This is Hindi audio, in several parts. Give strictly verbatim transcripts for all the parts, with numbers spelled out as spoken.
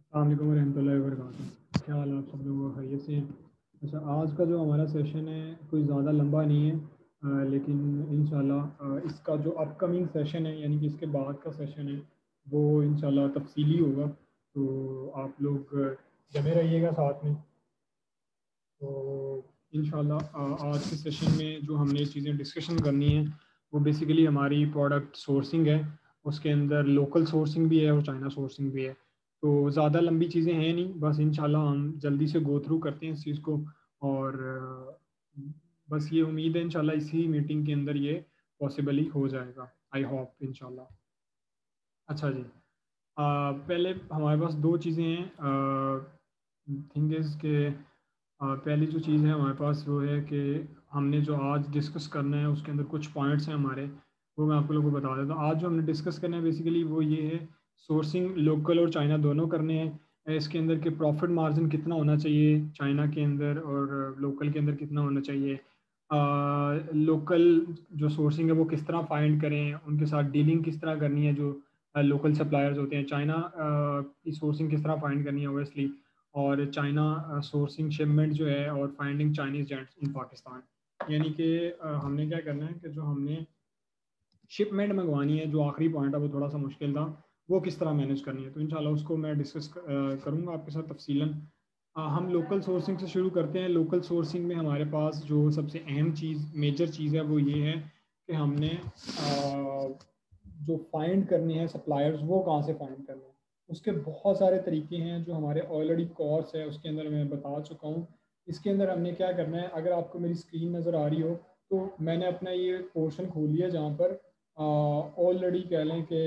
अस्सलाम वालेकुम रहमतुल्लाहि व बरकातुहू। क्या हाल है आप सब लोगों का, खैरियत से हैं? अच्छा, आज का जो हमारा सेशन है कोई ज़्यादा लंबा नहीं है, अ, लेकिन इंशाल्लाह अ, इसका जो अपकमिंग सेशन है यानी कि इसके बाद का सेशन है वो इंशाल्लाह तफसीली होगा। तो आप लोग अ, जमे रहिएगा साथ में। तो इंशाल्लाह अ, आज के सेशन में जो हमने चीज़ें डिस्कशन करनी है वो बेसिकली हमारी प्रोडक्ट सोर्सिंग है। उसके अंदर लोकल सोर्सिंग भी है और चाइना सोर्सिंग भी है। तो ज़्यादा लंबी चीज़ें हैं नहीं, बस इंशाल्लाह हम जल्दी से गो थ्रू करते हैं इस चीज़ को। और अ, बस ये उम्मीद है इंशाल्लाह इसी मीटिंग के अंदर ये पॉसिबली हो जाएगा, आई होप इंशाल्लाह। अच्छा जी, अ, पहले हमारे पास दो चीज़ें हैं। थिंग इज़ के अ, पहली जो चीज़ है हमारे पास वो है कि हमने जो आज डिस्कस करना है उसके अंदर कुछ पॉइंट्स हैं हमारे, वो मैं आप लोगों को बता देता हूँ। आज जो हमने डिस्कस करना है बेसिकली वो ये है, सोर्सिंग लोकल और चाइना दोनों करने हैं। इसके अंदर के प्रॉफिट मार्जिन कितना होना चाहिए चाइना के अंदर और लोकल के अंदर कितना होना चाहिए। लोकल जो सोर्सिंग है वो किस तरह फाइंड करें, उनके साथ डीलिंग किस तरह करनी है, जो लोकल सप्लायर्स होते हैं। चाइना की सोर्सिंग किस तरह फाइंड करनी है ओबियसली, और चाइना सोर्सिंग शिपमेंट जो है और finding Chinese gents in Pakistan. यानी कि अ, हमने क्या करना है कि जो हमने शिपमेंट मंगवानी है, जो आखिरी पॉइंट है वो थोड़ा सा मुश्किल था, वो किस तरह मैनेज करनी है। तो इंशाल्लाह उसको मैं डिस्कस करूँगा आपके साथ तफसीलन। अ, हम लोकल सोर्सिंग से शुरू करते हैं। लोकल सोर्सिंग में हमारे पास जो सबसे अहम चीज़, मेजर चीज़ है वो ये है कि हमने अ, जो फाइंड करनी है सप्लायर्स, वो कहाँ से फाइंड करने हैं। उसके बहुत सारे तरीके हैं जो हमारे ऑलरेडी कोर्स है उसके अंदर मैं बता चुका हूँ। इसके अंदर हमने क्या करना है, अगर आपको मेरी स्क्रीन नज़र आ रही हो तो मैंने अपना ये पोर्शन खोल लिया जहाँ पर ऑलरेडी कह लें कि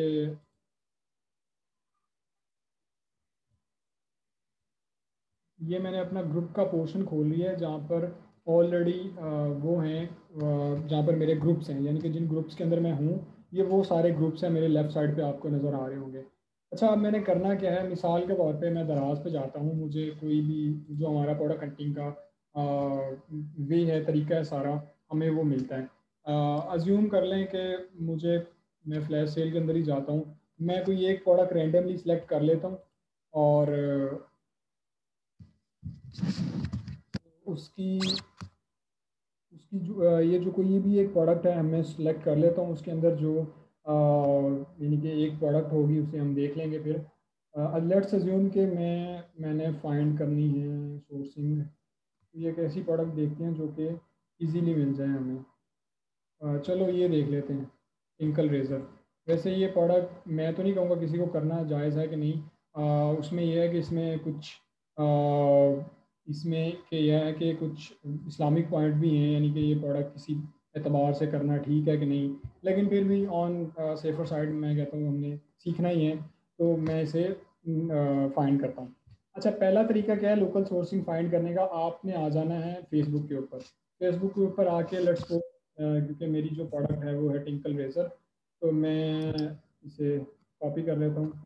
ये मैंने अपना ग्रुप का पोर्शन खोल लिया है जहाँ पर ऑलरेडी वो हैं, अ, जहाँ पर मेरे ग्रुप्स हैं, यानी कि जिन ग्रुप्स के अंदर मैं हूँ ये वो सारे ग्रुप्स हैं मेरे लेफ़्ट साइड पे आपको नज़र आ रहे होंगे। अच्छा, अब मैंने करना क्या है, मिसाल के तौर पे मैं दराज पे जाता हूँ, मुझे कोई भी जो हमारा प्रोडक्ट हंटिंग का वे है, तरीका है सारा, हमें वो मिलता है। अज्यूम कर लें कि मुझे, मैं फ्लैश सेल के अंदर ही जाता हूँ, मैं कोई एक प्रोडक्ट रैंडमली सिलेक्ट कर लेता हूँ और उसकी उसकी जो अ, ये जो कोई भी एक प्रोडक्ट है मैं सेलेक्ट कर लेता हूँ, उसके अंदर जो अ, यानी कि एक प्रोडक्ट होगी उसे हम देख लेंगे फिर। लेट्स अज्यूम कि मैं मैंने फाइंड करनी है सोर्सिंग, ये एक ऐसी प्रोडक्ट देखते हैं जो कि इजीली मिल जाए हमें। अ, चलो ये देख लेते हैं, टिंकल रेज़र। वैसे ये प्रोडक्ट मैं तो नहीं कहूँगा किसी को करना जायज़ है कि नहीं। अ, उसमें यह है कि इसमें कुछ अ, इसमें कि यह है कि कुछ इस्लामिक पॉइंट भी हैं, यानी कि ये प्रोडक्ट किसी एतबार से करना ठीक है कि नहीं। लेकिन फिर भी ऑन सेफर साइड मैं कहता हूँ हमने सीखना ही है, तो मैं इसे फाइंड करता हूँ। अच्छा, पहला तरीका क्या है लोकल सोर्सिंग फाइंड करने का, आपने आ जाना है फेसबुक के ऊपर। फेसबुक के ऊपर आके लेट्स गो, क्योंकि मेरी जो प्रोडक्ट है वो है टिंकल रेजर, तो मैं इसे कॉपी कर लेता हूँ।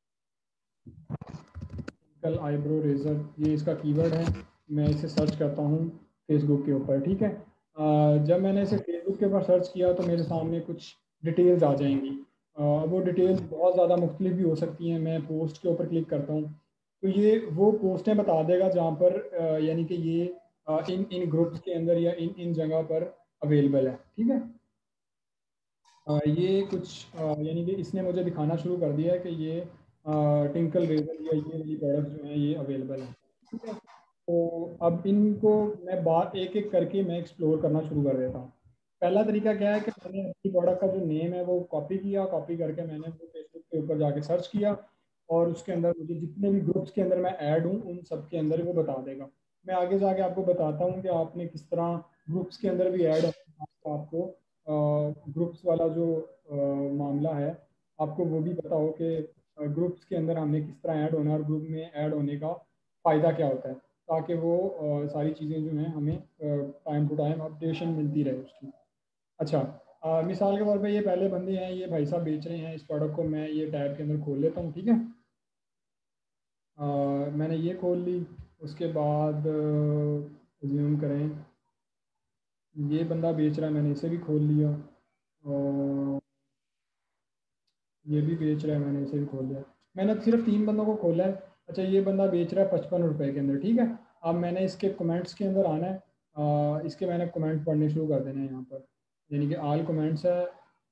टिंकल आईब्रो रेजर, ये इसका कीवर्ड है। मैं इसे सर्च करता हूँ फेसबुक के ऊपर, ठीक है। अ, जब मैंने इसे फेसबुक के ऊपर सर्च किया तो मेरे सामने कुछ डिटेल्स आ जाएंगी। अ, वो डिटेल्स बहुत ज़्यादा मुख्तलिफ भी हो सकती हैं। मैं पोस्ट के ऊपर क्लिक करता हूँ तो ये वो पोस्टें बता देगा जहाँ पर अ, यानी कि ये अ, इन इन ग्रुप्स के अंदर या इन इन जगह पर अवेलेबल है, ठीक है। अ, ये कुछ अ, यानी कि इसने मुझे दिखाना शुरू कर दिया है कि ये टिंकल रेजर या ये वाली प्रोडक्ट जो है ये अवेलेबल है, ठीक है। तो अब इनको मैं बार एक एक करके मैं एक्सप्लोर करना शुरू कर देता हूँ। पहला तरीका क्या है कि मैंने अपनी प्रोडक्ट का जो नेम है वो कॉपी किया, कॉपी करके मैंने वो फेसबुक के ऊपर जाके सर्च किया और उसके अंदर मुझे जितने भी ग्रुप्स के अंदर मैं ऐड हूँ उन सब के अंदर वो बता देगा। मैं आगे जाके आपको बताता हूँ कि आपने किस तरह ग्रुप्स के अंदर भी ऐड होना, आपको ग्रुप्स वाला जो अ, मामला है आपको वो भी पता हो कि ग्रुप्स के अंदर हमने किस तरह ऐड होना है और ग्रुप में ऐड होने का फ़ायदा क्या होता है, ताकि वो अ, सारी चीज़ें जो हैं हमें टाइम टू टाइम अपडेशन मिलती रहे उसकी। अच्छा, अ, मिसाल के तौर पे ये पहले बंदे हैं, ये भाई साहब बेच रहे हैं इस प्रोडक्ट को, मैं ये टैब के अंदर खोल लेता हूँ, ठीक है। अ, मैंने ये खोल ली। उसके बाद ज्यूम करें, ये बंदा बेच रहा है, मैंने इसे भी खोल लिया और ये भी बेच रहा है, मैंने इसे भी खोल लिया। मैंने अब सिर्फ तीन बंदों को खोला है। अच्छा ये बंदा बेच रहा है पचपन रुपए के अंदर, ठीक है। अब मैंने इसके कमेंट्स के अंदर आना है, आ, इसके मैंने कमेंट पढ़ने शुरू कर देने हैं यहाँ पर, यानी कि आल कमेंट्स है।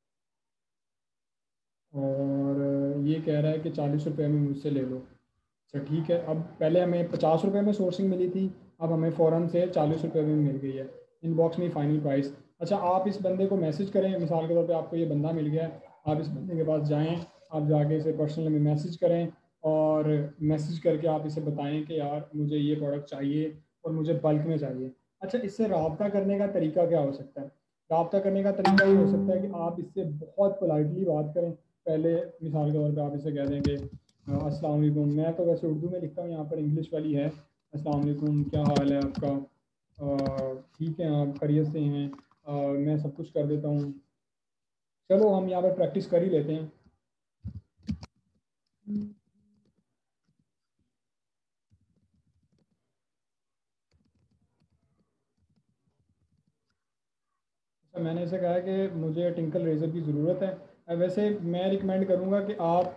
और ये कह रहा है कि चालीस रुपये में मुझसे ले लो। अच्छा ठीक है, अब पहले हमें पचास रुपये में सोर्सिंग मिली थी, अब हमें फ़ौरन से चालीस रुपये में मिल गई है। इनबॉक्स में फाइनल प्राइस। अच्छा आप इस बंदे को मैसेज करें, मिसाल के तौर पे आपको ये बंदा मिल गया है, आप इस बंदे के पास जाएं, आप जाके इसे पर्सनल में मैसेज करें और मैसेज करके आप इसे बताएं कि यार मुझे ये प्रोडक्ट चाहिए और मुझे बल्क में चाहिए। अच्छा इससे रब्ता करने का तरीका क्या हो सकता है? रब्ता करने का तरीका ये हो सकता है कि आप इससे बहुत पोलाइटली बात करें। पहले मिसाल के तौर पे आप इसे कह दें कि अस्सलाम वालेकुम, मैं तो वैसे उर्दू में लिखता हूँ, यहाँ पर इंग्लिश वाली है। अस्सलाम वालेकुम, क्या हाल है आपका? अ, ठीक है, आप खैरियत से हैं? अ, मैं सब कुछ कर देता हूँ। चलो हम यहाँ पर प्रैक्टिस कर ही लेते हैं। अच्छा मैंने इसे कहा है कि मुझे टिंकल रेज़र की ज़रूरत है। अ, वैसे मैं रिकमेंड करूँगा कि आप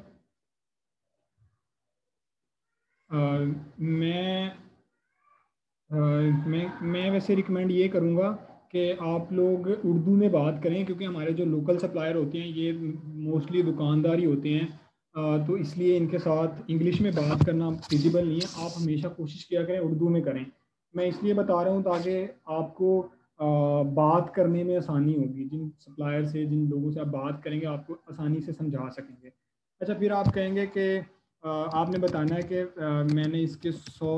अ, मैं अ, मैं मैं वैसे रिकमेंड ये करूँगा कि आप लोग उर्दू में बात करें, क्योंकि हमारे जो लोकल सप्लायर होते हैं ये मोस्टली दुकानदार ही होते हैं। अ, तो इसलिए इनके साथ इंग्लिश में बात करना फिजिबल नहीं है। आप हमेशा कोशिश किया करें उर्दू में करें। मैं इसलिए बता रहा हूँ ताकि आपको अ, बात करने में आसानी होगी, जिन सप्लायर से जिन लोगों से आप बात करेंगे आपको आसानी से समझा सकेंगे। अच्छा फिर आप कहेंगे कि अ, आपने बताना है कि अ, मैंने इसके सौ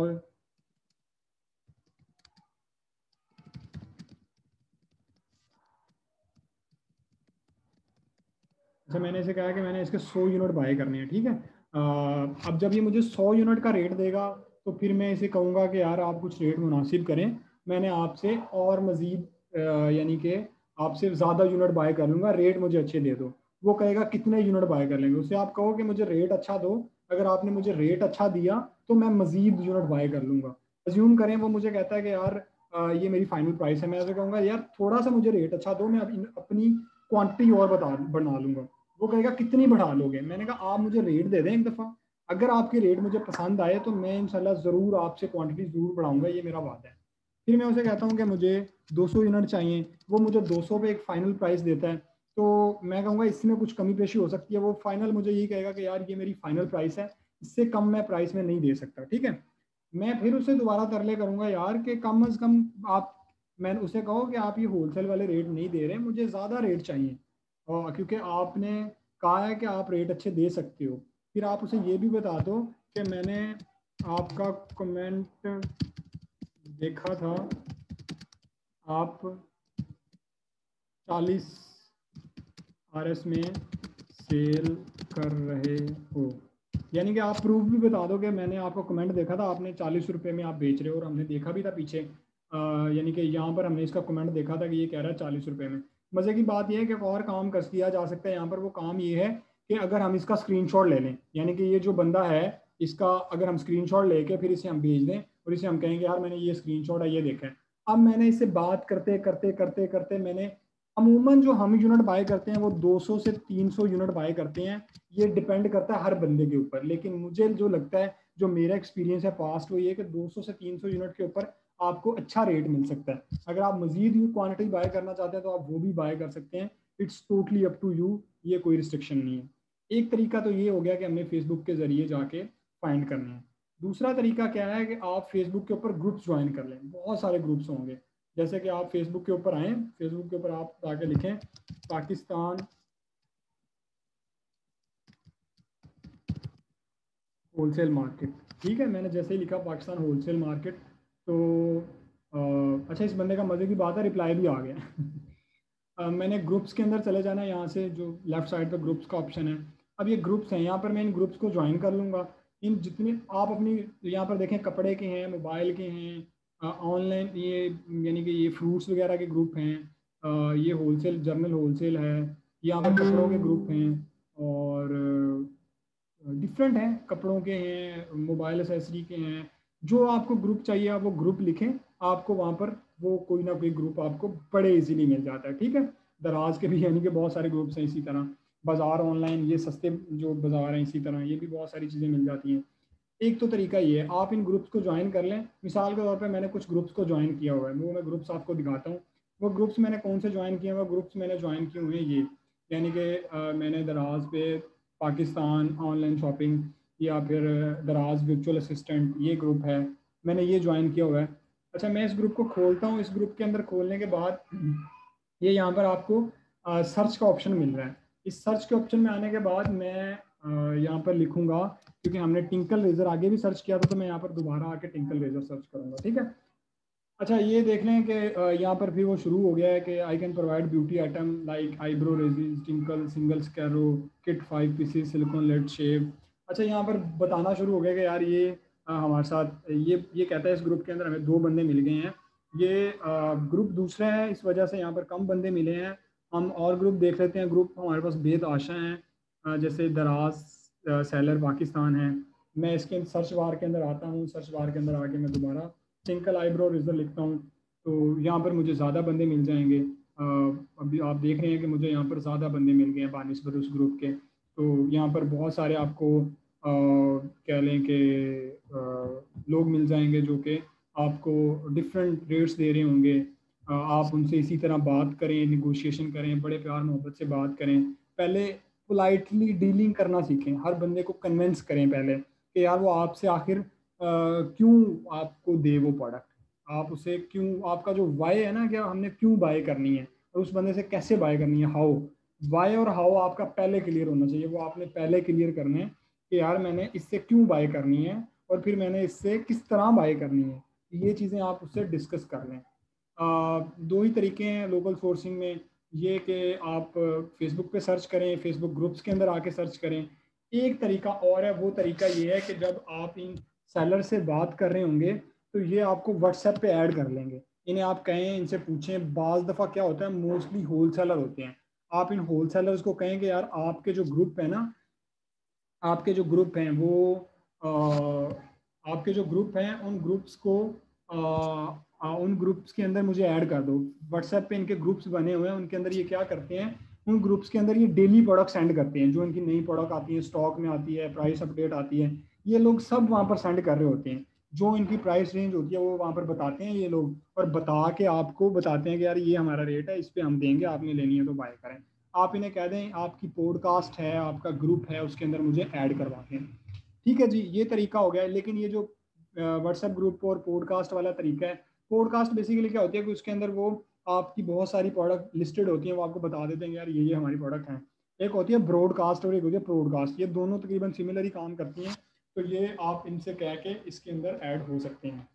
अच्छा मैंने इसे कहा कि मैंने इसके सौ यूनिट बाय करने हैं, ठीक है। अ, अब जब ये मुझे सौ यूनिट का रेट देगा तो फिर मैं इसे कहूँगा कि यार आप कुछ रेट मुनासिब करें, मैंने आपसे और मज़ीद यानी कि आपसे ज़्यादा यूनिट बाय कर लूँगा, रेट मुझे अच्छे दे दो। वो कहेगा कितने यूनिट बाय कर लेंगे, उससे आप कहो कि मुझे रेट अच्छा दो। अगर आपने मुझे रेट अच्छा दिया तो मैं मज़ीद यूनिट बाय कर लूँगा। अज्यूम करें वो मुझे कहता है कि यार अ, ये मेरी फाइनल प्राइस है, मैं ऐसे कहूँगा यार थोड़ा सा मुझे रेट अच्छा दो, मैं अपनी क्वांटिटी और बता बढ़ा लूँगा। वो कहेगा कितनी बढ़ा लोगे? मैंने कहा आप मुझे रेट दे दें एक दफ़ा, अगर आपके रेट मुझे पसंद आए तो मैं इंशाल्लाह ज़रूर आपसे क्वांटिटी ज़रूर बढ़ाऊंगा, ये मेरा वादा है। फिर मैं उसे कहता हूँ कि मुझे दो सौ यूनिट चाहिए, वो मुझे दो सौ पे एक फ़ाइनल प्राइस देता है। तो मैं कहूँगा इसमें कुछ कमी पेशी हो सकती है, वो फाइनल मुझे यही कहेगा कि यार ये मेरी फाइनल प्राइस है, इससे कम मैं प्राइस में नहीं दे सकता, ठीक है। मैं फिर उसे दोबारा तरले करूँगा यार कि कम अज़ कम आप, मैंने उसे कहो कि आप ये होलसेल वाले रेट नहीं दे रहे, मुझे ज़्यादा रेट चाहिए और क्योंकि आपने कहा है कि आप रेट अच्छे दे सकते हो। फिर आप उसे ये भी बता दो कि मैंने आपका कमेंट देखा था, आप चालीस आर एस में सेल कर रहे हो, यानी कि आप प्रूफ भी बता दो कि मैंने आपको कमेंट देखा था, आपने चालीस रुपये में आप बेच रहे हो और हमने देखा भी था पीछे, अ, यानी कि यहाँ पर हमने इसका कमेंट देखा था कि ये कह रहा है चालीस रुपये में। मज़े की बात यह है कि एक और काम कर दिया जा सकता है यहाँ पर, वो काम ये है कि अगर हम इसका स्क्रीनशॉट ले लें, यानी कि ये जो बंदा है इसका अगर हम स्क्रीनशॉट लेके फिर इसे हम भेज दें और इसे हम कहेंगे यार मैंने ये स्क्रीनशॉट है ये देखा है। अब मैंने इससे बात करते करते करते करते मैंने अमूमन जो हम यूनिट बाय करते हैं वो दो सौ से तीन सौ यूनिट बाय करते हैं। ये डिपेंड करता है हर बंदे के ऊपर, लेकिन मुझे जो लगता है, जो मेरा एक्सपीरियंस है पास्ट, वो ये कि दो सौ से तीन सौ यूनिट के ऊपर आपको अच्छा रेट मिल सकता है। अगर आप मजीद क्वांटिटी बाय करना चाहते हैं तो आप वो भी बाय कर सकते हैं। It's totally up to you, ये कोई रिस्ट्रिक्शन नहीं है। एक तरीका तो ये हो गया कि हमने फेसबुक के जरिए जाके फाइंड करने हैं। दूसरा तरीका क्या है कि आप फेसबुक के ऊपर ग्रुप्स ज्वाइन कर लें, बहुत सारे ग्रुप्स होंगे। जैसे कि आप फेसबुक के ऊपर आएँ, फेसबुक के ऊपर आप आके लिखें पाकिस्तान होलसेल मार्केट, ठीक है। मैंने जैसे ही लिखा पाकिस्तान होलसेल मार्केट तो अ, अच्छा इस बंदे का मज़े की बात है रिप्लाई भी आ गया। अ, मैंने ग्रुप्स के अंदर चले जाना है, यहाँ से जो लेफ्ट साइड पे ग्रुप्स का ऑप्शन है। अब ये ग्रुप्स हैं, यहाँ पर मैं इन ग्रुप्स को ज्वाइन कर लूँगा। इन जितने आप अपनी यहाँ पर देखें, कपड़े के हैं, मोबाइल के हैं, ऑनलाइन ये यानी कि ये फ्रूट्स वगैरह के ग्रुप हैं, अ, ये होलसेल जर्नल होलसेल है, यहाँ पर कपड़ों के ग्रुप हैं और डिफरेंट हैं, कपड़ों के हैं, मोबाइल एसेसरी के हैं। जो आपको ग्रुप चाहिए आप वो ग्रुप लिखें, आपको वहाँ पर वो कोई ना कोई ग्रुप आपको बड़े इजीली मिल जाता है, ठीक है। दराज के भी यानी कि बहुत सारे ग्रुप्स हैं, इसी तरह बाज़ार ऑनलाइन ये सस्ते जो बाज़ार हैं इसी तरह ये भी बहुत सारी चीज़ें मिल जाती हैं। एक तो तरीका ये है, आप इन ग्रुप्स को ज्वाइन कर लें। मिसाल के तौर पे मैंने कुछ ग्रुप्स को ज्वाइन किया हुआ है, वो मैं ग्रुप्स आपको दिखाता हूँ। वो ग्रुप्स मैंने कौन से ज्वाइन किए हैं, वो ग्रुप्स मैंने ज्वाइन किए हुए हैं ये, यानी कि अ, मैंने दराज पे पाकिस्तान ऑनलाइन शॉपिंग, या फिर दराज वर्चुअल असिस्टेंट, ये ग्रुप है, मैंने ये ज्वाइन किया हुआ है। अच्छा, मैं इस ग्रुप को खोलता हूँ। इस ग्रुप के अंदर खोलने के बाद ये यहाँ पर आपको सर्च का ऑप्शन मिल रहा है। इस सर्च के ऑप्शन में आने के बाद मैं अ, यहाँ पर लिखूंगा, क्योंकि हमने टिंकल रेजर आगे भी सर्च किया था, तो मैं यहाँ पर दोबारा आके टिंकल रेजर सर्च करूंगा, ठीक है। अच्छा, ये देख लें कि अ, यहाँ पर फिर वो शुरू हो गया है कि I can provide beauty item like eyebrow razors, tinkle, single scarrow kit, five pieces, silicone lead shave. अच्छा, यहाँ पर बताना शुरू हो गया कि यार ये अ, हमारे साथ ये ये कहता है इस ग्रुप के अंदर हमें दो बंदे मिल गए हैं। ये ग्रुप दूसरा है, इस वजह से यहाँ पर कम बंदे मिले हैं। हम और ग्रुप देख लेते हैं। ग्रुप हमारे पास बेद आशा हैं, अ, जैसे दराज सेलर पाकिस्तान है। मैं इसके सर्च बार के अंदर आता हूँ। सर्च बार के अंदर आके मैं दोबारा टिंकल आईब्रो रेजर लिखता हूँ, तो यहाँ पर मुझे ज़्यादा बंदे मिल जाएंगे। अ, अभी आप देख रहे हैं कि मुझे यहाँ पर ज़्यादा बंदे मिल गए हैं बानिस्बत उस ग्रुप के। तो यहाँ पर बहुत सारे आपको अ, कह लें कि अ, लोग मिल जाएंगे जो कि आपको डिफरेंट रेट्स दे रहे होंगे। अ, आप उनसे इसी तरह बात करें, निगोशिएशन करें, बड़े प्यार मोहब्बत से बात करें। पहले पोलाइटली डीलिंग करना सीखें, हर बंदे को कन्विंस करें पहले कि यार वो आपसे आखिर अ, क्यों आपको दे वो प्रोडक्ट। आप उसे क्यों, आपका जो वाई है ना, क्या हमने क्यों बाय करनी है, और उस बंदे से कैसे बाय करनी है, हाउ। वाई और हाउ आपका पहले क्लियर होना चाहिए, वो आपने पहले क्लियर करने हैं कि यार मैंने इससे क्यों बाय करनी है, और फिर मैंने इससे किस तरह बाय करनी है। ये चीज़ें आप उससे डिस्कस कर लें। आ, दो ही तरीके हैं लोकल सोर्सिंग में, ये कि आप फेसबुक पे सर्च करें, फेसबुक ग्रुप्स के अंदर आके सर्च करें। एक तरीका और है, वो तरीका ये है कि जब आप इन सेलर से बात कर रहे होंगे तो ये आपको व्हाट्सएप पे ऐड कर लेंगे। इन्हें आप कहें, इनसे पूछें। बाज़ दफ़ा क्या होता है, मोस्टली होल सेलर होते हैं। आप इन होल सेलर्स को कहें कि यार आपके जो ग्रुप है ना, आपके जो ग्रुप हैं वो आ, आपके जो ग्रुप हैं उन ग्रुप्स को आ, आ, उन ग्रुप्स के अंदर मुझे ऐड कर दो। व्हाट्सएप पे इनके ग्रुप्स बने हुए हैं, उनके अंदर ये क्या करते हैं, उन ग्रुप्स के अंदर ये डेली प्रोडक्ट सेंड करते हैं। जो इनकी नई प्रोडक्ट आती है, स्टॉक में आती है, प्राइस अपडेट आती है, ये लोग सब वहाँ पर सेंड कर रहे होते हैं। जो इनकी प्राइस रेंज होती है वो वहाँ पर बताते हैं ये लोग, और बता के आपको बताते हैं कि यार ये हमारा रेट है, इस पर हम देंगे, आपने लेनी है तो बाय करें। आप इन्हें कह दें आपकी पॉडकास्ट है, आपका ग्रुप है, उसके अंदर मुझे ऐड करवा दें। ठीक है जी, ये तरीका हो गया। लेकिन ये जो व्हाट्सएप ग्रुप और पॉडकास्ट वाला तरीका है, पॉडकास्ट बेसिकली क्या होती है कि उसके अंदर वो आपकी बहुत सारी प्रोडक्ट लिस्टेड होती हैं, वो आपको बता देते हैं यार ये ये हमारी प्रोडक्ट हैं। एक होती है ब्रॉडकास्ट और एक होती है प्रोडकास्ट, ये दोनों तकरीबन सिमिलर ही काम करती हैं। तो ये आप इनसे कह के इसके अंदर ऐड हो सकते हैं।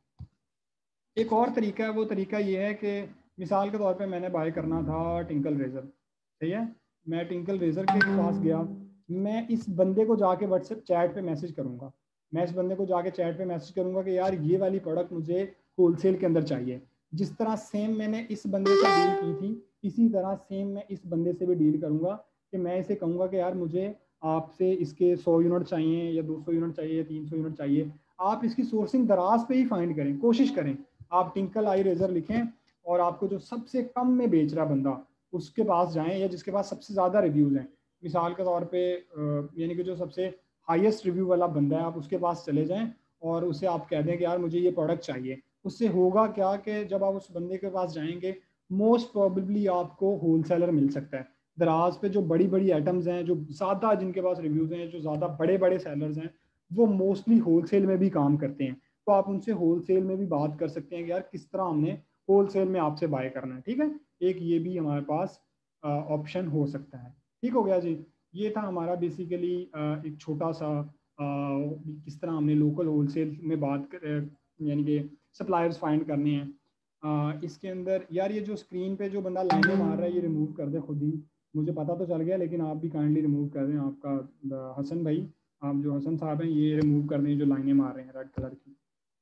एक और तरीका है, वो तरीका ये है कि मिसाल के तौर पे मैंने बाय करना था टिंकल रेजर, सही है। मैं टिंकल रेजर के पास गया, मैं इस बंदे को जाके व्हाट्सएप चैट पे मैसेज करूंगा। मैं इस बंदे को जाके चैट पे मैसेज करूंगा कि यार ये वाली प्रोडक्ट मुझे होलसेल के अंदर चाहिए। जिस तरह सेम मैंने इस बंदे से डील की थी, इसी तरह सेम मैं इस बंदे से भी डील करूंगा कि मैं इसे कहूंगा कि यार मुझे आपसे इसके सौ यूनिट चाहिए, या दो सौ यूनिट चाहिए, या तीन सौ यूनिट चाहिए। आप इसकी सोर्सिंग दराज पे ही फाइंड करें, कोशिश करें। आप टिंकल आई रेजर लिखें, और आपको जो सबसे कम में बेच रहा बंदा, उसके पास जाएं, या जिसके पास सबसे ज़्यादा रिव्यूज़ हैं। मिसाल के तौर पे यानी कि जो सबसे हाईएस्ट रिव्यू वाला बंदा है, आप उसके पास चले जाएं और उसे आप कह दें कि यार मुझे ये प्रोडक्ट चाहिए। उससे होगा क्या कि जब आप उस बंदे के पास जाएंगे, मोस्ट प्रोबेबली आपको होल सेलर मिल सकता है। दराज पे जो बड़ी बड़ी आइटम्स हैं, जो ज़्यादा जिनके पास रिव्यूज़ हैं, जो ज़्यादा बड़े बड़े सेलर्स हैं, वो मोस्टली होल सेल में भी काम करते हैं। तो आप उनसे होलसेल में भी बात कर सकते हैं कि यार किस तरह हमने होलसेल में आपसे बाय करना है, ठीक है। एक ये भी हमारे पास ऑप्शन हो सकता है। ठीक हो गया जी। ये था हमारा बेसिकली एक छोटा सा आ, किस तरह हमने लोकल होलसेल में बात कर, यानी कि सप्लायर्स फाइंड करने हैं। आ, इसके अंदर यार ये जो स्क्रीन पे जो बंदा लाइनें मार रहा है, ये रिमूव कर दे खुद ही। मुझे पता तो चल गया, लेकिन आप भी काइंडली रिमूव कर दें। आपका हसन भाई, आप जो हसन साहब हैं, ये रिमूव कर दें जो लाइनें मार रहे हैं रेड कलर की।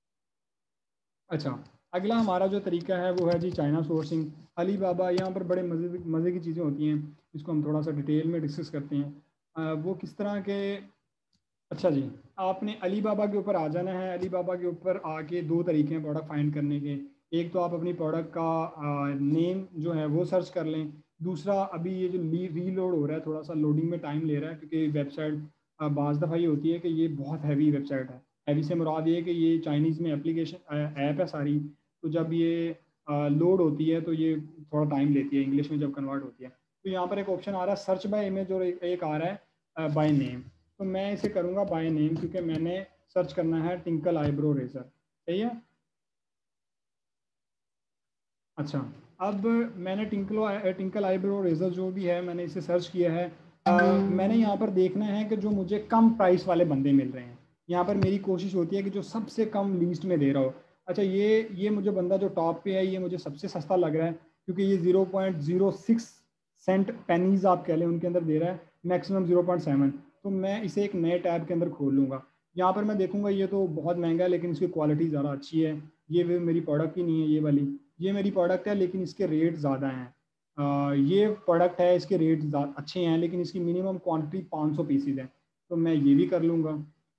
अच्छा, अगला हमारा जो तरीका है वो है जी चाइना सोर्सिंग। अली बाबा, यहाँ पर बड़े मज़े मज़े की चीज़ें होती हैं, इसको हम थोड़ा सा डिटेल में डिस्कस करते हैं। आ, वो किस तरह के। अच्छा जी, आपने अली बाबा के ऊपर आ जाना है। अली बाबा के ऊपर आके दो तरीके हैं प्रोडक्ट फाइंड करने के। एक तो आप अपनी प्रोडक्ट का नेम जो है वो सर्च कर लें। दूसरा, अभी ये जो रीलोड हो रहा है, थोड़ा सा लोडिंग में टाइम ले रहा है, क्योंकि वेबसाइट बाज़ दफ़ा ये होती है कि ये बहुत हैवी वेबसाइट है, हैवी से मुराद ये है कि ये चाइनीज़ में एप्लीकेशन ऐप है सारी, तो जब ये लोड होती है तो ये थोड़ा टाइम लेती है इंग्लिश में जब कन्वर्ट होती है। तो यहाँ पर एक ऑप्शन आ रहा है सर्च बाय इमेज और एक, एक आ रहा है बाय नेम। तो मैं इसे करूँगा बाय नेम क्योंकि मैंने सर्च करना है टिंकल आईब्रो रेजर। सही है। अच्छा, अब मैंने टिंकलो टिंकल आईब्रो रेजर जो भी है मैंने इसे सर्च किया है। आ, मैंने यहाँ पर देखना है कि जो मुझे कम प्राइस वाले बंदे मिल रहे हैं। यहाँ पर मेरी कोशिश होती है कि जो सबसे कम लीस्ट में दे रहा हो। अच्छा, ये ये मुझे बंदा जो टॉप पे है ये मुझे सबसे सस्ता लग रहा है क्योंकि ये zero point zero six cent pennies आप कह लें उनके अंदर दे रहा है, मैक्सिमम ज़ीरो पॉइंट सेवन। तो मैं इसे एक नए टैब के अंदर खोल लूँगा। यहाँ पर मैं देखूँगा ये तो बहुत महंगा है लेकिन इसकी क्वालिटी ज़्यादा अच्छी है। ये वे मेरी प्रोडक्ट ही नहीं है ये वाली, ये मेरी प्रोडक्ट है लेकिन इसके रेट ज़्यादा हैं। आ, ये प्रोडक्ट है इसके रेट अच्छे हैं लेकिन इसकी मिनिमम क्वांटिटी पाँच सौ पीसीज है। तो मैं ये भी कर लूँगा।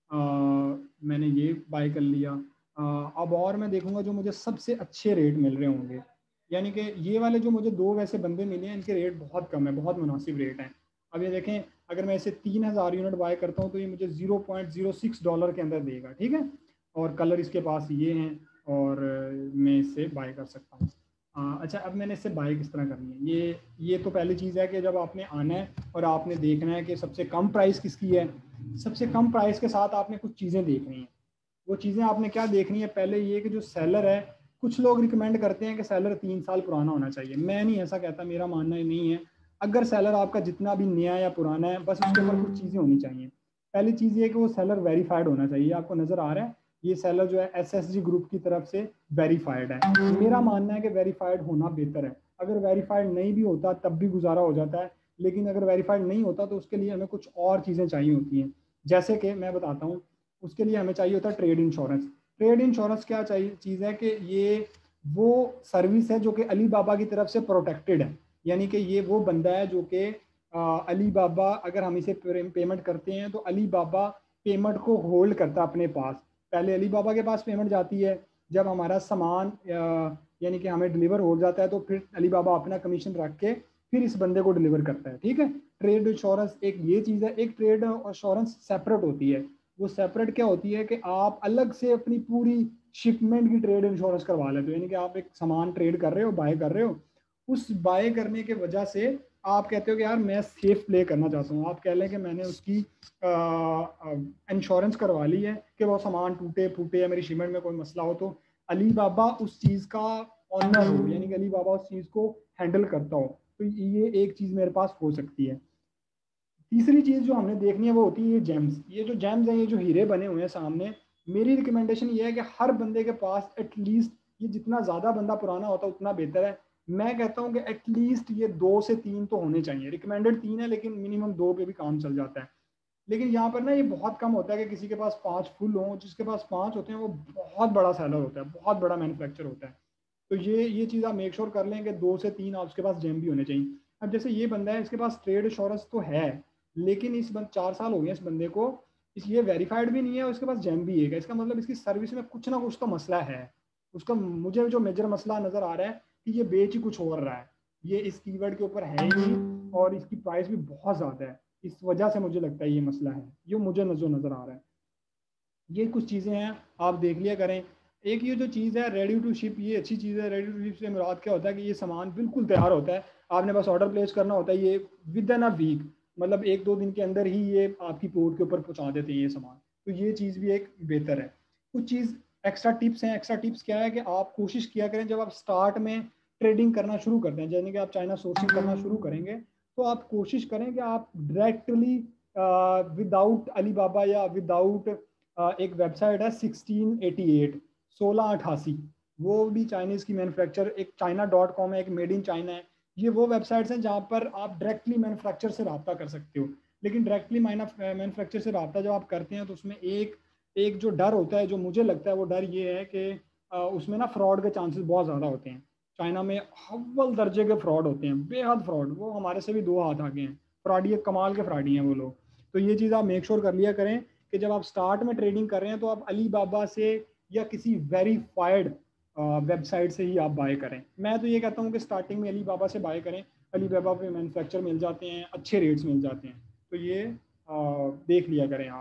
मैंने ये बाय कर लिया। आ, अब और मैं देखूँगा जो मुझे सबसे अच्छे रेट मिल रहे होंगे, यानी कि ये वाले जो मुझे दो वैसे बंदे मिले हैं इनके रेट बहुत कम है, बहुत मुनासिब रेट हैं। अब ये देखें, अगर मैं इसे तीन हज़ार यूनिट बाय करता हूँ तो ये मुझे zero point zero six dollar के अंदर देगा। ठीक है, और कलर इसके पास ये हैं और मैं इससे बाय कर सकता हूँ। अच्छा, अब मैंने इससे बाय किस तरह करनी है, ये ये तो पहली चीज़ है कि जब आपने आना है और आपने देखना है कि सबसे कम प्राइस किसकी है। सबसे कम प्राइस के साथ आपने कुछ चीज़ें देखनी है। वो चीज़ें आपने क्या देखनी है, पहले ये कि जो सेलर है, कुछ लोग रिकमेंड करते हैं कि सेलर तीन साल पुराना होना चाहिए। मैं नहीं ऐसा कहता, मेरा मानना ही नहीं है। अगर सेलर आपका जितना भी नया या पुराना है, बस उसके ऊपर कुछ चीज़ें होनी चाहिए। पहली चीज़ ये कि वो सेलर वेरीफाइड होना चाहिए। आपको नज़र आ रहा है ये सेलर जो है एस एस जी ग्रुप की तरफ से वेरीफाइड है। मेरा मानना है कि वेरीफाइड होना बेहतर है। अगर वेरीफाइड नहीं भी होता तब भी गुजारा हो जाता है, लेकिन अगर वेरीफाइड नहीं होता तो उसके लिए हमें कुछ और चीज़ें चाहिए होती हैं। जैसे कि मैं बताता हूँ, उसके लिए हमें चाहिए होता है ट्रेड इंश्योरेंस। ट्रेड इंश्योरेंस क्या चाहिए चीज़ है कि ये वो सर्विस है जो कि अली बाबा की तरफ से प्रोटेक्टेड है। यानी कि ये वो बंदा है जो कि अली बाबा, अगर हम इसे पेमेंट करते हैं तो अली बाबा पेमेंट को होल्ड करता है अपने पास। पहले अली बाबा के पास पेमेंट जाती है, जब हमारा सामान यानी कि हमें डिलीवर हो जाता है तो फिर अली बाबा अपना कमीशन रख के फिर इस बंदे को डिलीवर करता है। ठीक है, ट्रेड इंश्योरेंस एक ये चीज़ है। एक ट्रेड इंश्योरेंस सेपरेट होती है। वो सेपरेट क्या होती है कि आप अलग से अपनी पूरी शिपमेंट की ट्रेड इंश्योरेंस करवा लेते हो। यानी कि आप एक सामान ट्रेड कर रहे हो, बाय कर रहे हो, उस बाय करने के वजह से आप कहते हो कि यार मैं सेफ प्ले करना चाहता हूँ। आप कह लें कि मैंने उसकी इंश्योरेंस करवा ली है कि वो सामान टूटे फूटे या मेरी शिपमेंट में कोई मसला हो तो अली बाबा उस चीज़ का ऑनर हो, यानी कि अली बाबा उस चीज़ को हैंडल करता हो। तो ये एक चीज़ मेरे पास हो सकती है। तीसरी चीज़ जो हमने देखनी है वो होती है ये जेम्स। ये जो जेम्स हैं, ये जो हीरे बने हुए हैं सामने, मेरी रिकमेंडेशन ये है कि हर बंदे के पास एटलीस्ट, ये जितना ज़्यादा बंदा पुराना होता है उतना बेहतर है। मैं कहता हूँ कि एटलीस्ट ये दो से तीन तो होने चाहिए। रिकमेंडेड तीन है लेकिन मिनिमम दो पे भी काम चल जाता है। लेकिन यहाँ पर ना ये बहुत कम होता है कि किसी के पास पाँच फुल हों। जिसके पास पाँच होते हैं वो बहुत बड़ा सेलर होता है, बहुत बड़ा मैन्युफैक्चर होता है। तो ये ये चीज़ आप मेक श्योर कर लें कि दो से तीन आपके पास जेम भी होने चाहिए। अब जैसे ये बंदा है, इसके पास ट्रेड इंश्योरेंस तो है लेकिन इस बंद चार साल हो गए इस बंदे को, इसलिए वेरीफाइड भी नहीं है और इसके पास जेम भी है। इसका मतलब इसकी सर्विस में कुछ ना कुछ तो मसला है उसका। मुझे जो मेजर मसला नज़र आ रहा है कि ये बेच ही कुछ और रहा है, ये इस कीवर्ड के ऊपर है ही नहीं और इसकी प्राइस भी बहुत ज़्यादा है। इस वजह से मुझे लगता है ये मसला है, ये मुझे नजर नज़र आ रहा है। ये कुछ चीज़ें हैं, आप देख लिया करें। एक ये जो चीज़ है रेडी टू शिप, ये अच्छी चीज़ है। रेडी टू शिप से मुराद क्या होता है कि ये सामान बिल्कुल तैयार होता है, आपने बस ऑर्डर प्लेस करना होता है। ये विद इन अ वीक, मतलब एक दो दिन के अंदर ही ये आपकी पोर्ट के ऊपर पहुंचा देते हैं ये सामान। तो ये चीज़ भी एक बेहतर है। कुछ चीज़ एक्स्ट्रा टिप्स हैं। एक्स्ट्रा टिप्स क्या है कि आप कोशिश किया करें जब आप स्टार्ट में ट्रेडिंग करना शुरू करते हैं, यानी कि आप चाइना सोर्सिंग करना शुरू करेंगे, तो आप कोशिश करें कि आप डायरेक्टली विदाउट अली बाबा या विदाउट एक वेबसाइट है सिक्सटीन एटी एट, सोलह अठासी, वो भी चाइनीज़ की मैन्युफैक्चर, एक चाइना डॉट कॉम है, एक मेड इन चाइना है। ये वो वेबसाइट्स हैं जहाँ पर आप डायरेक्टली मैन्युफैक्चर से रब्ता कर सकते हो। लेकिन डायरेक्टली मैन्युफैक्चर से रब्ता जब आप करते हैं तो उसमें एक एक जो डर होता है, जो मुझे लगता है वो डर ये है कि उसमें ना फ्रॉड के चांसेस बहुत ज़्यादा होते हैं। चाइना में अव्वल दर्जे के फ्रॉड होते हैं, बेहद फ्रॉड। वो हमारे से भी दो हाथ आगे हैं, फ्रॉडी कमाल के फ्रॉडी हैं वो लोग। तो ये चीज़ आप मेक श्योर कर लिया करें कि जब आप स्टार्ट में ट्रेडिंग कर रहे हैं तो आप अली बाबा से या किसी वेरीफाइड वेबसाइट से ही आप बाय करें। मैं तो ये कहता हूँ कि स्टार्टिंग में अली बाबा से बाय करें। अली बाबा पे मैन्युफैक्चर मिल जाते हैं, अच्छे रेट्स मिल जाते हैं। तो ये आ, देख लिया करें आप।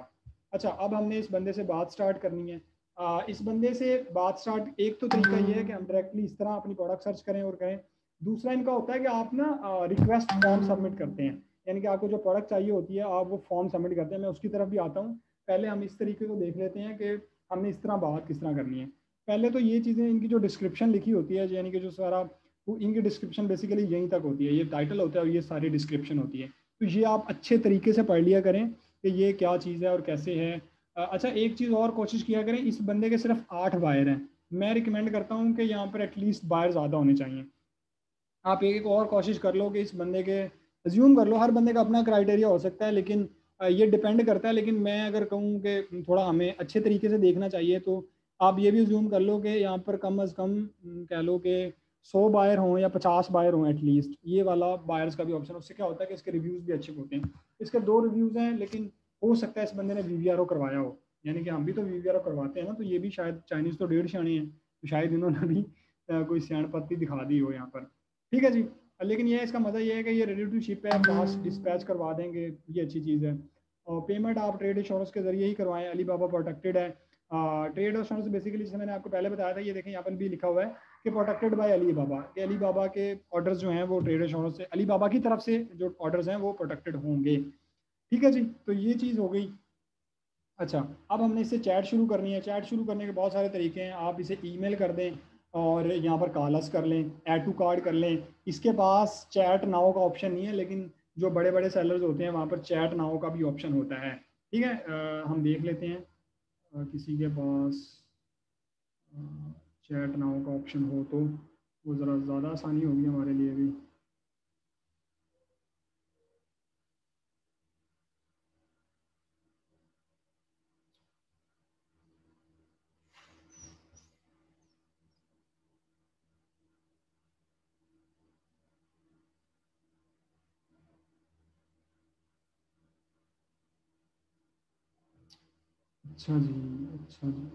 अच्छा, अब हमने इस बंदे से बात स्टार्ट करनी है। आ, इस बंदे से बात स्टार्ट, एक तो तरीका ये है कि हम डायरेक्टली इस तरह अपनी प्रोडक्ट सर्च करें और करें। दूसरा इनका होता है कि आप ना रिक्वेस्ट फॉर्म सबमिट करते हैं, यानी कि आपको जो प्रोडक्ट चाहिए होती है आप वो फॉर्म सबमिट करते हैं। मैं उसकी तरफ भी आता हूँ। पहले हम इस तरीके को देख लेते हैं कि हमने इस तरह बात किस तरह करनी है। पहले तो ये चीज़ें, इनकी जो डिस्क्रिप्शन लिखी होती है, यानी कि जो सारा, वो इनकी डिस्क्रिप्शन बेसिकली यहीं तक होती है। ये टाइटल होता है और ये सारी डिस्क्रिप्शन होती है। तो ये आप अच्छे तरीके से पढ़ लिया करें कि ये क्या चीज़ है और कैसे है। अच्छा, एक चीज़ और कोशिश किया करें, इस बंदे के सिर्फ आठ बायर हैं। मैं रिकमेंड करता हूँ कि यहाँ पर एटलीस्ट बायर ज़्यादा होने चाहिए। आप एक एक और कोशिश कर लो कि इस बंदे के, अज्यूम कर लो, हर बंदे का अपना क्राइटेरिया हो सकता है, लेकिन ये डिपेंड करता है। लेकिन मैं अगर कहूँ कि थोड़ा हमें अच्छे तरीके से देखना चाहिए, तो आप ये भी अज्यूम कर लो कि यहाँ पर कम अज़ कम कह लो कि सौ बायर हों या पचास बायर हों एटलीस्ट। ये वाला बायर्स का भी ऑप्शन, उससे क्या होता है कि इसके रिव्यूज़ भी अच्छे होते हैं। इसके दो रिव्यूज़ हैं, लेकिन हो सकता है इस बंदे ने वी वी आर ओ करवाया हो, यानी कि हम भी तो वी वी आर ओ करवाते हैं ना। तो ये भी शायद, चाइनीज़ तो डेढ़ सियाने हैं, तो शायद इन्होंने भी कोई सियाणपत्ती दिखा दी हो यहाँ पर। ठीक है जी। लेकिन ये इसका मज़ा ये है कि ये रेडी टू शिप है, फास्ट डिस्पैच करवा देंगे, ये अच्छी चीज़ है। और पेमेंट आप ट्रेड इंश्योरेंस के जरिए ही करवाएं। अली बाबा प्रोटेक्टेड है। ट्रेड इंश्योरेंस बेसिकली, जैसे मैंने आपको पहले बताया था, ये देखें यहाँ पर भी लिखा हुआ है कि प्रोटेक्टेड बाय अली बाबा, कि अली बाबा के ऑर्डर्स जो हैं वो ट्रेड इंश्योरेंस से, अली बाबा की तरफ से जो ऑर्डर्स हैं वो प्रोटेक्टेड होंगे। ठीक है जी, तो ये चीज़ हो गई। अच्छा, अब हमने इससे चैट शुरू करनी है। चैट शुरू करने के बहुत सारे तरीके हैं। आप इसे ईमेल कर दें और यहाँ पर कॉल्स कर लें, ऐड टू कार्ड कर लें। इसके पास चैट नाउ का ऑप्शन नहीं है, लेकिन जो बड़े बड़े सेलर्स होते हैं वहाँ पर चैट नाउ का भी ऑप्शन होता है। ठीक है, अ, हम देख लेते हैं अ, किसी के पास चैट नाउ का ऑप्शन हो तो वो ज़रा ज़्यादा आसानी होगी हमारे लिए भी। अच्छा जी, अच्छा जी।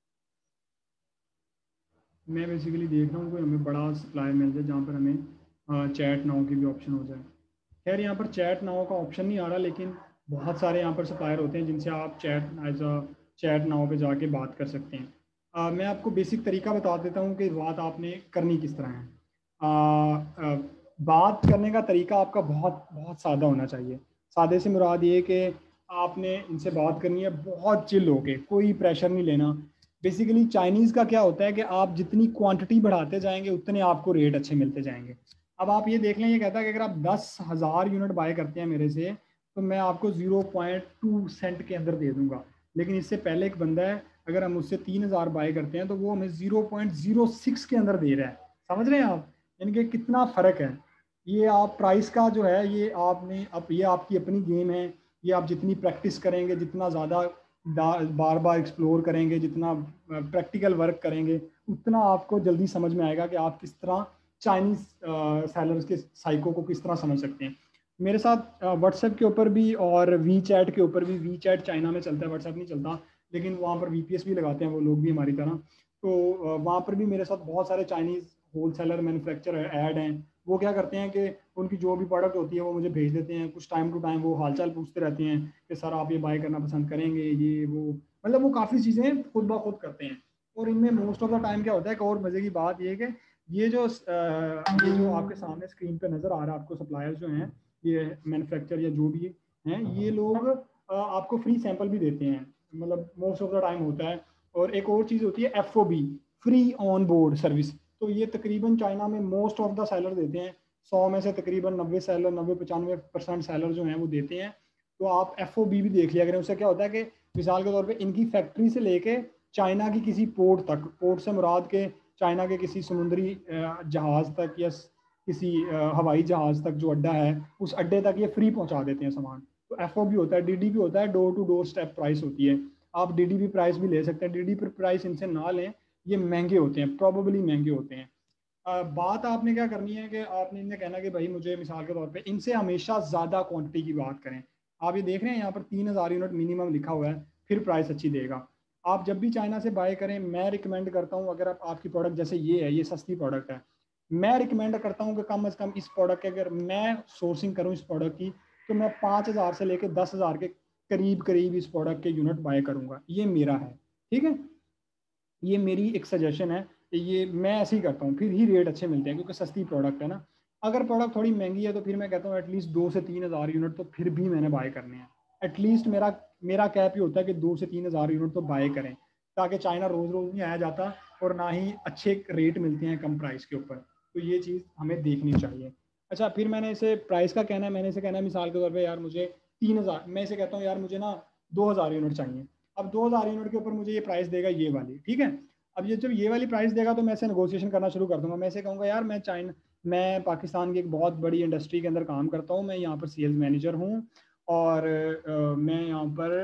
मैं बेसिकली देख रहा हूँ कोई हमें बड़ा सप्लाई मिल जाए जहाँ पर हमें चैट नाउ की भी ऑप्शन हो जाए। खैर, यहाँ पर चैट नाउ का ऑप्शन नहीं आ रहा, लेकिन बहुत सारे यहाँ पर सप्लायर होते हैं जिनसे आप chat as a chat now पे जाके बात कर सकते हैं। अ, मैं आपको बेसिक तरीका बता देता हूँ कि बात आपने करनी किस तरह है। अ, अ, बात करने का तरीका आपका बहुत बहुत सादा होना चाहिए। सादे से मुराद ये कि आपने इनसे बात करनी है बहुत चिल होके, कोई प्रेशर नहीं लेना। बेसिकली चाइनीज़ का क्या होता है कि आप जितनी क्वांटिटी बढ़ाते जाएंगे उतने आपको रेट अच्छे मिलते जाएंगे। अब आप ये देख लें, ये कहता है कि अगर आप दस हज़ार यूनिट बाय करते हैं मेरे से, तो मैं आपको ज़ीरो पॉइंट टू सेंट के अंदर दे दूंगा। लेकिन इससे पहले एक बंदा है, अगर हम उससे तीन हज़ार बाय करते हैं तो वो हमें ज़ीरो पॉइंट ज़ीरो सिक्स के अंदर दे रहा है। समझ रहे हैं आप, यानी कि कितना फ़र्क है। ये आप प्राइस का जो है, ये आपने, अब ये आपकी अपनी गेम है। ये आप जितनी प्रैक्टिस करेंगे, जितना ज़्यादा बार बार एक्सप्लोर करेंगे, जितना प्रैक्टिकल वर्क करेंगे, उतना आपको जल्दी समझ में आएगा कि आप किस तरह चाइनीज़ सेलर्स के साइको को किस तरह समझ सकते हैं। मेरे साथ व्हाट्सएप के ऊपर भी और वी चैट के ऊपर भी, वी चैट चाइना में चलता है, व्हाट्सएप नहीं चलता, लेकिन वहाँ पर वी पी एस भी लगाते हैं वो लोग भी हमारी तरह। तो वहाँ पर भी मेरे साथ बहुत सारे Chinese wholesaler manufacture add हैं। वो क्या करते हैं कि उनकी जो भी प्रोडक्ट होती है वो मुझे भेज देते हैं। कुछ टाइम टू टाइम वो हालचाल पूछते रहते हैं कि सर आप ये बाय करना पसंद करेंगे, ये वो, मतलब वो काफ़ी चीज़ें खुद ब खुद करते हैं। और इनमें मोस्ट ऑफ द टाइम क्या होता है, एक और मज़े की बात ये है कि ये जो ये जो आपके सामने स्क्रीन पे नज़र आ रहा है आपको, सप्लायर्स जो हैं, ये मैन्युफैक्चर या जो भी हैं, ये लोग आपको फ्री सैंपल भी देते हैं, मतलब मोस्ट ऑफ द टाइम होता है। और एक और चीज़ होती है F O B, free on board service. तो ये तकरीबन चाइना में मोस्ट ऑफ द सेलर देते हैं। सौ में से तकरीबन नब्बे सेलर, नब्बे पचानवे परसेंट सेलर जो हैं वो देते हैं। तो आप एफ ओ बी भी देख लिया करें। उससे क्या होता है कि मिसाल के तौर पे इनकी फैक्ट्री से लेके चाइना की किसी पोर्ट तक, पोर्ट से मुराद के चाइना के किसी समुद्री जहाज़ तक या किसी हवाई जहाज़ तक जो अड्डा है, उस अड्डे तक ये फ्री पहुंचा देते हैं सामान। तो एफ ओ बी होता है, डी डी पी होता है, door to door step price होती है। आप डी डी पी प्राइस भी ले सकते हैं। डी डी पी प्राइस इनसे ना लें, ये महंगे होते हैं, प्रॉबेबली महंगे होते हैं। आ, बात आपने क्या करनी है कि आपने इन्हें कहना कि भाई मुझे, मिसाल के तौर पे इनसे हमेशा ज़्यादा क्वांटिटी की बात करें। आप ये देख रहे हैं यहाँ पर तीन हज़ार यूनिट मिनिमम लिखा हुआ है, फिर प्राइस अच्छी देगा। आप जब भी चाइना से बाय करें, मैं रिकमेंड करता हूँ, अगर आप, आपकी प्रोडक्ट जैसे ये है, ये सस्ती प्रोडक्ट है, मैं रिकमेंड करता हूँ कि कम अज़ कम इस प्रोडक्ट के, अगर मैं सोर्सिंग करूँ इस प्रोडक्ट की, तो मैं पाँच हज़ार से लेकर दस हज़ार के करीब करीब इस प्रोडक्ट के यूनिट बाय करूँगा, ये मेरा है, ठीक है। ये मेरी एक सजेशन है, ये मैं ऐसे ही करता हूँ, फिर ही रेट अच्छे मिलते हैं क्योंकि सस्ती प्रोडक्ट है ना। अगर प्रोडक्ट थोड़ी महंगी है तो फिर मैं कहता हूँ एटलीस्ट दो से तीन हज़ार यूनिट तो फिर भी मैंने बाय करने हैं। एटलीस्ट मेरा मेरा कैप ही होता है कि दो से तीन हज़ार यूनिट तो बाय करें, ताकि चाइना रोज़ रोज़ नहीं आया जाता और ना ही अच्छे रेट मिलते हैं कम प्राइस के ऊपर। तो ये चीज़ हमें देखनी चाहिए। अच्छा, फिर मैंने इसे प्राइस का कहना है, मैंने इसे कहना है मिसाल के तौर पर यार मुझे तीन हज़ार, मैं इसे कहता हूँ यार मुझे ना दो हज़ार यूनिट चाहिए। अब दो हज़ार यूनिट के ऊपर मुझे ये प्राइस देगा ये वाली, ठीक है। अब ये जब ये वाली प्राइस देगा तो मैं ऐसे नेगोशिएशन करना शुरू कर दूंगा। मैं ऐसे कहूँगा यार मैं चाइना मैं पाकिस्तान की एक बहुत बड़ी इंडस्ट्री के अंदर काम करता हूँ, मैं यहाँ पर सेल्स मैनेजर हूँ और आ, मैं यहाँ पर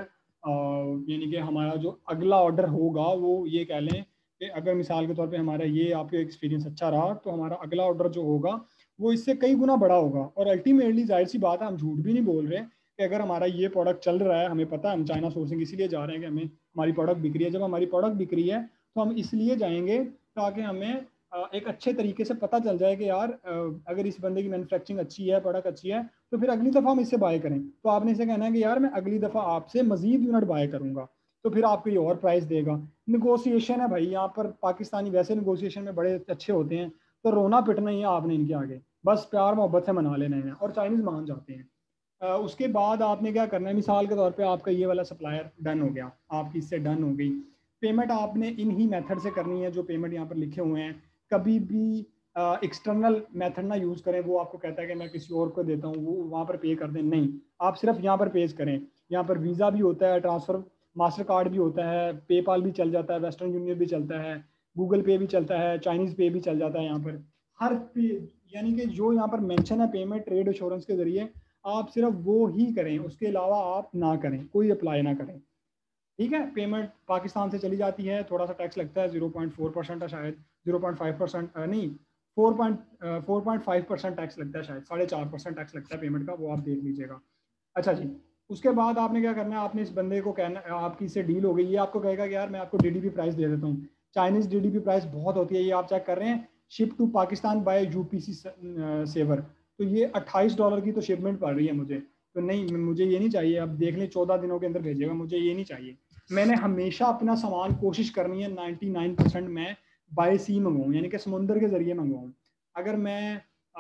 यानी कि हमारा जो अगला ऑर्डर होगा वो ये कह लें कि अगर मिसाल के तौर पे हमारा ये आपका एक्सपीरियंस अच्छा रहा तो हमारा अगला ऑर्डर जो होगा वो इससे कई गुना बड़ा होगा। और अल्टीमेटली जाहिर सी बात है, हम झूठ भी नहीं बोल रहे कि अगर हमारा ये प्रोडक्ट चल रहा है, हमें पता है हम चाइना सोर्सिंग इसीलिए जा रहे हैं कि हमें हमारी प्रोडक्ट बिक रही है। जब हमारी प्रोडक्ट बिक रही है तो हम इसलिए जाएंगे ताकि हमें एक अच्छे तरीके से पता चल जाए कि यार अगर इस बंदे की मैन्युफैक्चरिंग अच्छी है, प्रोडक्ट अच्छी है, तो फिर अगली दफ़ा हम इससे बाय करें। तो आपने इसे कहना है कि यार मैं अगली दफ़ा आपसे मजीद यूनिट बाय करूँगा, तो फिर आपको ये और प्राइस देगा। निगोशिएशन है भाई, यहाँ पर पाकिस्तानी वैसे निगोशिएशन में बड़े अच्छे होते हैं, तो रोना पिटना ही है आपने इनके आगे, बस प्यार मोहब्बत से मना लेना है और चाइनीज़ मान जाते हैं। उसके बाद आपने क्या करना है, मिसाल के तौर पे आपका ये वाला सप्लायर डन हो गया, आपकी इससे डन हो गई पेमेंट, आपने इन ही मेथड से करनी है जो पेमेंट यहाँ पर लिखे हुए हैं। कभी भी एक्सटर्नल मेथड ना यूज़ करें, वो आपको कहता है कि मैं किसी और को देता हूँ वो वहाँ पर पे कर दें, नहीं, आप सिर्फ यहाँ पर पेज करें। यहाँ पर वीज़ा भी होता है, ट्रांसफ़र मास्टर कार्ड भी होता है, पेपाल भी चल जाता है, वेस्टर्न यूनियन भी चलता है, गूगल पे भी चलता है, चाइनीज़ पे भी चल जाता है। यहाँ पर हर पे यानी कि जो यहाँ पर मेंशन है पेमेंट ट्रेड इंश्योरेंस के ज़रिए, आप सिर्फ वो ही करें, उसके अलावा आप ना करें, कोई अप्लाई ना करें, ठीक है। पेमेंट पाकिस्तान से चली जाती है, थोड़ा सा टैक्स लगता है, जीरो पॉइंट फोर परसेंट है शायद, जीरो पॉइंट फाइव परसेंट नहीं, four point four point five percent tax लगता है शायद, साढ़े चार परसेंट टैक्स लगता है पेमेंट का, वो आप देख लीजिएगा। अच्छा जी, उसके बाद आपने क्या करना है, आपने इस बंदे को कहना, आपकी इससे डील हो गई, ये आपको कहेगा कि यार मैं आपको डीडीपी प्राइस दे देता हूँ। चाइनीज़ डीडीपी प्राइस बहुत होती है, ये आप चेक कर रहे हैं, ship to Pakistan by UPC saver, तो ये अट्ठाईस डॉलर की तो शिपमेंट पड़ रही है मुझे, तो नहीं, मुझे ये नहीं चाहिए। अब देख लें चौदह दिनों के अंदर भेजेगा, मुझे ये नहीं चाहिए। मैंने हमेशा अपना सामान कोशिश करनी है नाइन्टी नाइन परसेंट मैं बाय सी मंगवाऊँ, यानी कि समुंदर के ज़रिए मंगवाऊँ। अगर मैं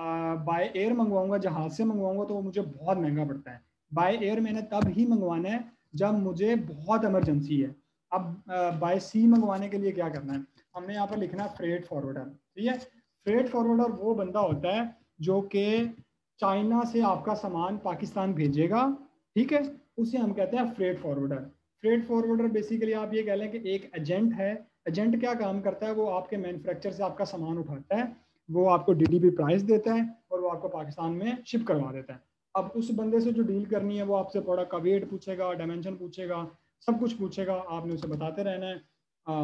बाय एयर मंगवाऊँगा, जहाज़ से मंगवाऊँगा, तो वो मुझे बहुत महंगा पड़ता है। बाय एयर मैंने तब ही मंगवाना है जब मुझे बहुत इमरजेंसी है। अब बाय सी मंगवाने के लिए क्या करना है, हमने यहाँ पर लिखना है फ्रेट फॉरवर्डर, ठीक है। फ्रेट फॉरवर्डर वो बंदा होता है जो कि चाइना से आपका सामान पाकिस्तान भेजेगा, ठीक है, उसे हम कहते हैं freight forwarder. Freight forwarder basically आप ये कह लें कि एक एजेंट है। एजेंट क्या काम करता है, वो आपके मैन्युफैक्चर से आपका सामान उठाता है, वो आपको डीडीपी प्राइस देता है और वो आपको पाकिस्तान में शिप करवा देता है। अब उस बंदे से जो डील करनी है, वो आपसे प्रोडक्ट का वेट पूछेगा, डायमेंशन पूछेगा, सब कुछ पूछेगा, आपने उसे बताते रहना है आ,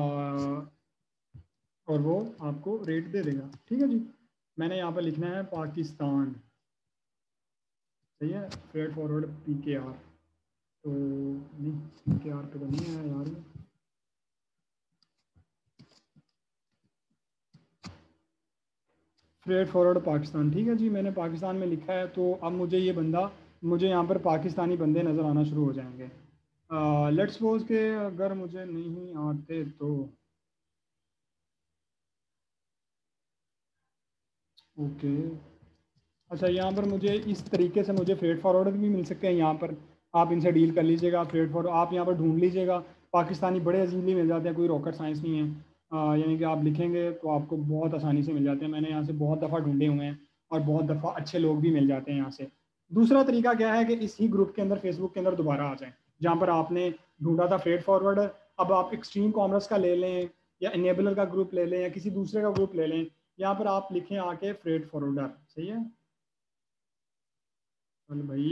और वो आपको रेट दे देगा, ठीक है जी। मैंने यहाँ पर लिखना है पाकिस्तान, सही है, freight forward P K R, तो नहीं पी के आर पे तो नहीं है यार, फ्रेट फॉरवर्ड पाकिस्तान, ठीक है जी, मैंने पाकिस्तान में लिखा है। तो अब मुझे ये बंदा, मुझे यहाँ पर पाकिस्तानी बंदे नज़र आना शुरू हो जाएंगे। लेट्स सपोज के अगर मुझे नहीं आते तो ओके। अच्छा, यहाँ पर मुझे इस तरीके से मुझे फ्रेट फॉरवर्डर भी मिल सकते हैं, यहाँ पर आप इनसे डील कर लीजिएगा। फ्रेट फॉरवर्ड आप यहाँ पर ढूंढ लीजिएगा, पाकिस्तानी बड़े अजीबली मिल जाते हैं, कोई रॉकेट साइंस नहीं है। आ, यानी कि आप लिखेंगे तो आपको बहुत आसानी से मिल जाते हैं, मैंने यहाँ से बहुत दफ़ा ढूंढे हुए हैं और बहुत दफ़ा अच्छे लोग भी मिल जाते हैं यहाँ से। दूसरा तरीका क्या है कि इसी ग्रुप के अंदर, फेसबुक के अंदर दोबारा आ जाएँ, जहाँ पर आपने ढूंढा था फ्रेट फॉरवर्डर, अब आप एक्सट्रीम कॉमर्स का ले लें या इनेबलर का ग्रुप ले लें या किसी दूसरे का ग्रुप ले लें, यहाँ पर आप लिखें आके फ्रेट फॉरवर्डर, सही है। चल भाई,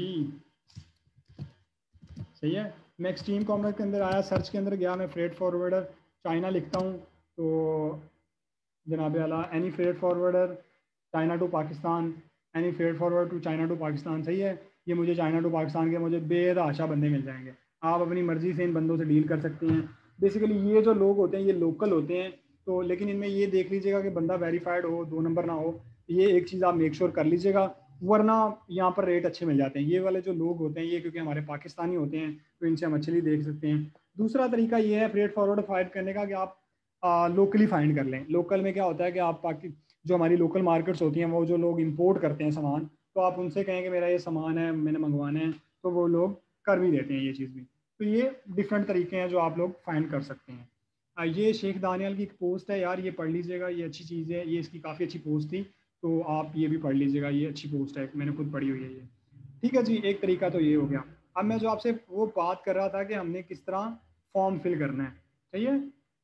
सही है। मैं एक्सट्रीम कॉमर्स के अंदर आया, सर्च के अंदर गया, मैं फ्रेट फॉरवर्डर चाइना लिखता हूँ, तो जनाब आला any freight forwarder China to Pakistan, any freight forward to China to Pakistan, सही है। ये मुझे चाइना टू पाकिस्तान के मुझे बेतहाशा बंदे मिल जाएंगे, आप अपनी मर्ज़ी से इन बंदों से डील कर सकते हैं। बेसिकली ये जो लोग होते हैं ये लोकल होते हैं, तो लेकिन इनमें ये देख लीजिएगा कि बंदा वेरीफाइड हो, दो नंबर ना हो, ये एक चीज़ आप मेक श्योर कर लीजिएगा। वरना यहाँ पर रेट अच्छे मिल जाते हैं। ये वाले जो लोग होते हैं ये क्योंकि हमारे पाकिस्तानी होते हैं तो इनसे हम मछली देख सकते हैं। दूसरा तरीका ये है फ्रेट फॉरवर्ड फाइंड करने का कि आप लोकली फाइंड कर लें। लोकल में क्या होता है कि आप पाकि जो हमारी लोकल मार्केट्स होती हैं वो जो लोग इंपोर्ट करते हैं सामान, तो आप उनसे कहें कि मेरा ये सामान है मैंने मंगवाना है, तो वो लोग कर भी देते हैं ये चीज़ भी। तो ये डिफरेंट तरीके हैं जो आप लोग फाइंड कर सकते हैं। आ, ये शेख दानियाल की एक पोस्ट है यार, ये पढ़ लीजिएगा, ये अच्छी चीज़ है, ये इसकी काफ़ी अच्छी पोस्ट थी, तो आप ये भी पढ़ लीजिएगा, ये अच्छी पोस्ट है, मैंने खुद पढ़ी हुई है ये। ठीक है जी, एक तरीका तो ये हो गया। अब मैं जो आपसे वो बात कर रहा था कि हमने किस तरह फॉर्म फिल करना है, चाहिए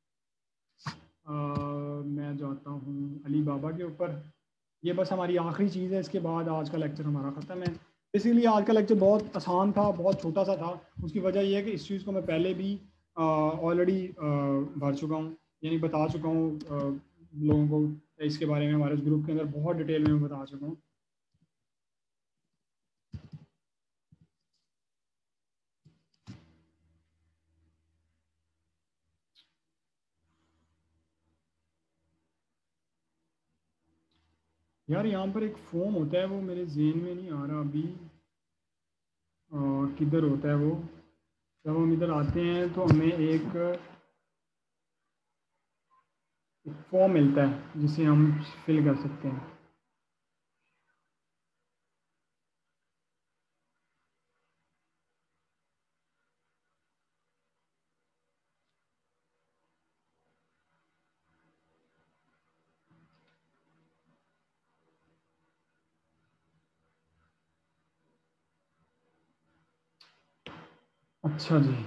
मैं जाता हूँ अली बाबा के ऊपर। ये बस हमारी आखिरी चीज़ है, इसके बाद आज का लेक्चर हमारा ख़त्म है। इसीलिए आज का लेक्चर बहुत आसान था, बहुत छोटा सा था। उसकी वजह यह है कि इस चीज़ को मैं पहले भी ऑलरेडी भर चुका हूँ, यानी बता चुका हूँ लोगों को इसके बारे में। हमारे ग्रुप के अंदर बहुत डिटेल में बता चुका हूँ। यार यहाँ पर एक फॉर्म होता है, वो मेरे जेहन में नहीं आ रहा अभी, किधर होता है वो। जब हम इधर आते हैं तो हमें एक फॉर्म मिलता है जिसे हम फिल कर सकते हैं। अच्छा जी,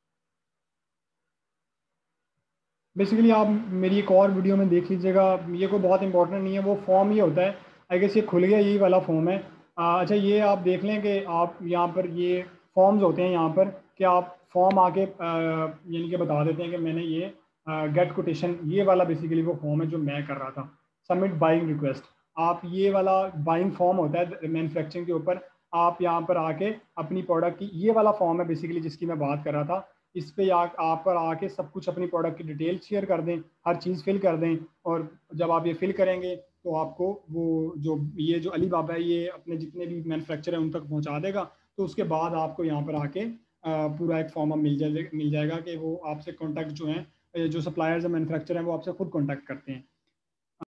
बेसिकली आप मेरी एक और वीडियो में देख लीजिएगा, ये कोई बहुत इंपॉर्टेंट नहीं है, वो फॉर्म ही होता है। आई गेस ये खुल गया, यही वाला फॉर्म है। आ, अच्छा ये आप देख लें कि आप यहाँ पर ये फॉर्म्स होते हैं यहाँ पर, कि आप फॉर्म आके आ, यानी कि बता देते हैं कि मैंने ये गेट कोटेशन, ये वाला बेसिकली वो फॉर्म है जो मैं कर रहा था, सबमिट बाइंग रिक्वेस्ट। आप ये वाला बाइंग फॉर्म होता है मैन्युफैक्चरिंग के ऊपर, आप यहाँ पर आके अपनी प्रोडक्ट की, ये वाला फॉर्म है बेसिकली जिसकी मैं बात कर रहा था। इस पे आ, आप पर आके सब कुछ अपनी प्रोडक्ट की डिटेल शेयर कर दें, हर चीज़ फिल कर दें, और जब आप ये फिल करेंगे तो आपको वो जो ये जो अली बाबा है ये अपने जितने भी मैन्युफैक्चर हैं उन तक पहुंचा देगा। तो उसके बाद आपको यहाँ पर आके आ, पूरा एक फॉर्म मिल जाए मिल जाएगा कि वो आपसे कॉन्टैक्ट जो हैं, जो सप्लायर्स हैं मैन्युफैक्चर हैं वो आपसे खुद कॉन्टैक्ट करते हैं।